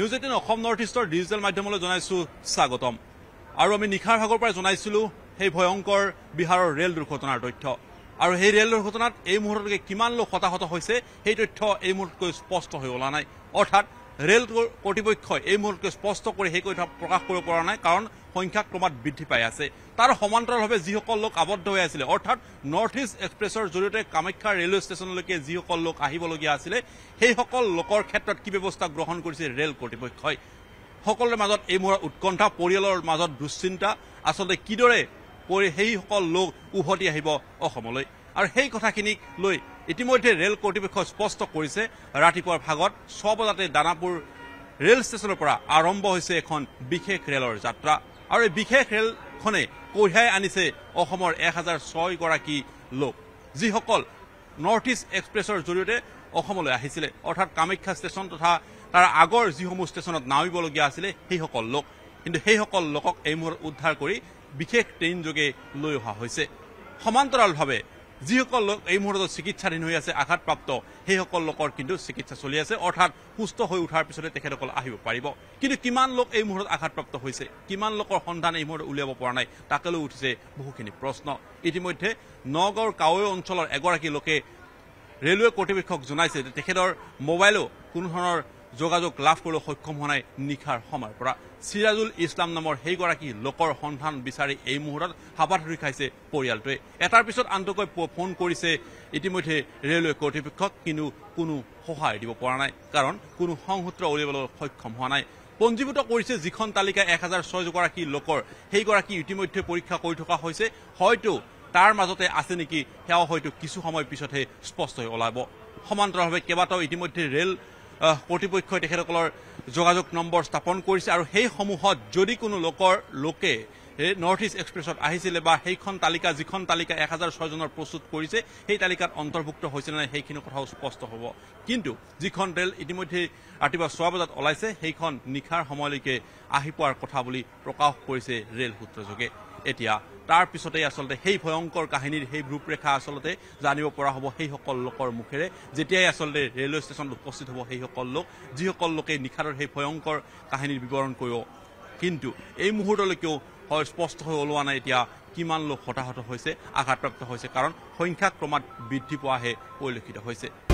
News18 Assam Northeastৰ digital মাধ্যমলৈ জনাইছো স্বাগতম আৰু আমি নিখাৰ ভাগৰ পৰা জনাইছিলো সেই ভয়ংকৰ বিহাৰৰ ৰেল দুৰ্ঘটনাৰ তথ্য আৰু সেই ৰেল দুৰ্ঘটনাত এই মুহূৰ্তলৈকে কিমান লোক হতাহত হৈছে সেই তথ্য এই মুহূৰ্তকৈ স্পষ্ট হৈ ওলা নাই অৰ্থাৎ ৰেল কৰ্তৃপক্ষই এই মুহূৰ্তকৈ স্পষ্ট কৰি সেই কথা প্ৰকাশ কৰিব পৰা নাই কাৰণ সংখ্যা ক্ৰমাৎ বৃদ্ধি পাই আছে তাৰ সমান্তৰালভাৱে যিসকল লোক আবদ্ধ হৈ আছিল অৰ্থাৎ নৰ্থ ইষ্ট এক্সপ্ৰেছৰ জৰিয়তে কামাখ্যা ৰেলৱে ষ্টেচনলৈকে যিসকল লোক আহিবলগীয়া আছিল সেইসকল লোকৰ ক্ষেত্ৰত কি ব্যৱস্থা গ্ৰহণ কৰিছে ৰেল কৰ্তৃপক্ষই সকলোৰে মাজত এই মুহূৰ্তত উৎকণ্ঠা পৰিয়ালৰ মাজত দুশ্চিন্তা আচলতে কিদৰে সেইসকল লোক উভতি আহিব অসমলৈ আৰু সেই কথাখিনিক লৈ ইতিমধ্যে ৰেল কৰ্তৃপক্ষই স্পষ্ট কৰিছে ৰাতিপুৱাৰ ভাগত 6 বজাতে দানাপুৰ ৰেল ষ্টেচনৰ পৰা আৰম্ভ হৈছে এখন বিশেষ ৰেলৰ যাত্ৰা আৰু এই বিশেষ ৰেলখনে কঢ়িয়াই আনিছে অসমৰ 1006 গৰাকী লোক যিসকল নৰ্থ ইষ্ট এক্সপ্ৰেছৰ জৰিয়তে অসমলৈ আহিছিলে অৰ্থাৎ কামাখ্যা ষ্টেচন তথা তাৰ আগৰ যিসমূহ ষ্টেচনত নামিবলগীয়া আছিলে সেইসকল লোক কিন্তু সেইসকল লোকক এই মুহূৰ্তত উদ্ধাৰ কৰি বিশেষ ট্ৰেইন যোগে লৈ অহা হৈছে সমান্তৰালভাৱে যিসকল লোক এই মুহূৰ্তত চিকিৎসাধীন হৈ আছে আঘাতপ্ৰাপ্ত সেইসকল লোকৰ কিন্তু চিকিৎসা চলি আছে অৰ্থাৎ সুস্থ হৈ উঠাৰ পিছতে তেখেতসকল আহিব পাৰিব কিন্তু কিমান লোক এই মুহূৰ্তত আঘাতপ্ৰাপ্ত হৈছে কিমান লোকৰ সন্ধান এই মুহূৰ্তত উলিয়াব পৰা নাই তাকে লৈ উঠিছে বহুখিনি প্ৰশ্ন ইতিমধ্যে নগৰ কাৱৈ অঞ্চলৰ এগৰাকী লোকে ৰেলৱে কৰ্তৃপক্ষক জনাইছে যে তেখেতৰ মোবাইলো কোনো ধৰণৰ যোগাযোগ লাভ কৰিবলৈ সক্ষম হোৱা নাই নিখাৰ সময়ৰ পৰা সিৰাজুল ইছলাম নামৰ সেইগৰাকী লোকৰ সন্ধান বিচাৰি এই মুহূৰ্তত হাবাথুৰি খাইছে পৰিয়ালটোৱে এটাৰ পিছত আনটোকৈ ফোন কৰিছে ইতিমধ্যে ৰেলৱে কৰ্তৃপক্ষক কিন্তু কোনো সহায় দিব পৰা নাই কাৰণ কোনো সংসূত্ৰ উলিয়াবলৈ সক্ষম হোৱা নাই পঞ্জীভূত কৰিছে যিখন তালিকা 1006 গৰাকী লোকৰ সেইগৰাকী ইতিমধ্যে পৰীক্ষা কৰি থকা হৈছে হয়তো তাৰ মাজতে আছে নেকি সেয়াও হয়তো কিছু সময় পিছতহে স্পষ্ট হৈ ওলাব সমান্তৰালভাৱে কেইবাটাও ইতিমধ্যে ৰেল কৰ্তৃপক্ষই তেখেতসকলৰ যোগাযোগ নম্বৰ স্থাপন কৰিছে আৰু সেই সমূহত যদি কোনো লোকে নৰ্থ ইষ্ট এক্সপ্ৰেছত আহিছিলে বা সেইখন তালিকা যিখন তালিকা 1006 জনৰ প্ৰস্তুত কৰিছে সেই তালিকাত অন্তৰ্ভুক্ত হৈছে নে সেইখিনি কথাও স্পষ্ট হ'ব কিন্তু যিখন ৰেল ইতিমধ্যে ৰাতিপুৱা 6 বজাত ওলাইছে সেইখন নিখাৰ সময়লৈকে আহি পোৱাৰ কথা বুলি প্ৰকাশ কৰিছে ৰেল সূত্ৰযোগে এতিয়া তাৰ পিছতে আচলতে সেই ভয়ংকৰ কাহিনীৰ সেই ৰূপৰেখা আচলতে জানিব পৰা হ'ব সেইসকল লোকৰ মুখেৰে যেতিয়াই আচলতে ৰেলৱে ষ্টেচনত উপস্থিত হ'ব সেইসকল লোক যিসকল লোকে নিখাৰৰ সেই ভয়ংকৰ কাহিনীৰ বিৱৰণ কৰিব কিন্তু এই মুহূৰ্তলৈকেও হয় স্পষ্ট হৈ ওলোৱা নাই এতিয়া কিমান লোক হতাহত হৈছে আঘাতপ্ৰাপ্ত হৈছে কাৰণ সংখ্যা ক্ৰমাৎ বৃদ্ধি পোৱাহে পৰিলক্ষিত হৈছে